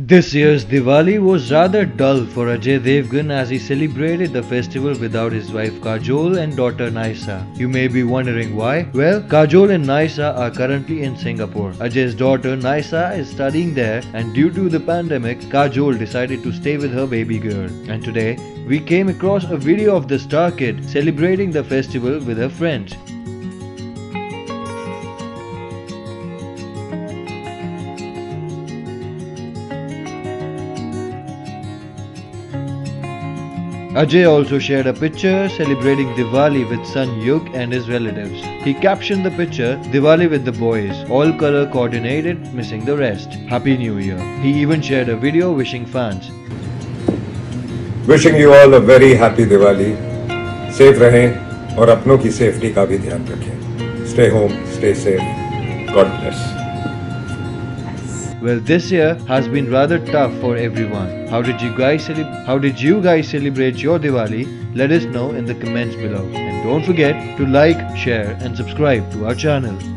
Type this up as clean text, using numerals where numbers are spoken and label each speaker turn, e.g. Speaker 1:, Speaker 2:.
Speaker 1: This year's Diwali was rather dull for Ajay Devgan as he celebrated the festival without his wife Kajol and daughter Naisa. You may be wondering why? Well, Kajol and Naisa are currently in Singapore. Ajay's daughter Naisa is studying there, and due to the pandemic, Kajol decided to stay with her baby girl. And today, we came across a video of the star kid celebrating the festival with her friends. Ajay also shared a picture celebrating Diwali with son Yug and his relatives. He captioned the picture, "Diwali with the boys, all color coordinated, missing the rest. Happy New Year." He even shared a video wishing fans.
Speaker 2: Wishing you all a very happy Diwali. Safe रहें और अपनों की safety का भी ध्यान रखें. Stay home, stay safe. God bless.
Speaker 1: Well, this year has been rather tough for everyone. How did you guys celebrate your Diwali? Let us know in the comments below. And don't forget to like, share and subscribe to our channel.